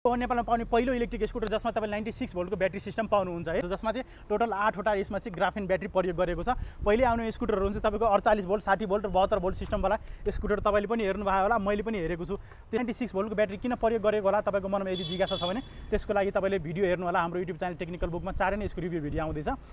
नेपालमा पाउने पहिलो इलेक्ट्रिक स्कुटर जसमा तपाईले 96 भोल्टको ब्याट्री सिस्टम पाउनुहुन्छ है, जसमा चाहिँ टोटल 8 वटा यसमा चाहिँ ग्राफेन ब्याट्री प्रयोग गरेको छ। पहिले आउने स्कुटरहरु हुन्छ तपाईको 48 भोल्ट 60 भोल्ट र 72 भोल्ट सिस्टम वाला स्कुटर तपाईले पनि हेर्नु भयो होला, मैले पनि हेरेको छु। त्यो 96 भोल्टको ब्याट्री किन प्रयोग गरेको होला तपाईको मनमा यदि जिज्ञासा छ भने त्यसको लागि तपाईले भिडियो हेर्नु होला। हाम्रो युट्युब च्यानल टेक्निकल बुकमा चाँडै नै यसको रिभ्यू भिडियो आउँदैछ।